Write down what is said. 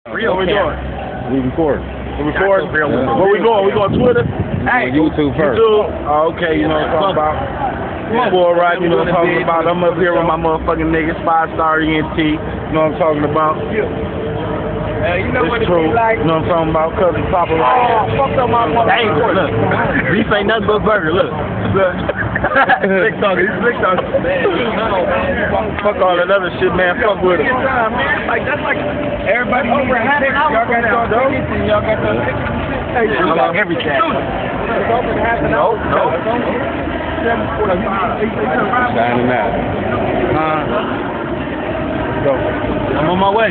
Real what we doing? We recording. We recording? Where we going? We going Twitter? Hey, YouTube first. YouTube? Oh, okay, you know what I'm talking about. Full right, you know what I'm talking about. I'm up here with my motherfucking niggas, 5-star ENT. You know what I'm talking about? You know what it's true. Like. You know what I'm talking about? Cousin Papa. Fuck up my motherfucker. Hey, look. Beef ain't nothing but burger, look. Slick talking. He's slick talking. Fuck all that other shit, man. Fuck with it. Like, that's like everybody over had it. Y'all got y'all tickets and y'all got the tickets. Hey, I got everything. It's over to half an hour. No. Signing out. Let's go. I'm on my way.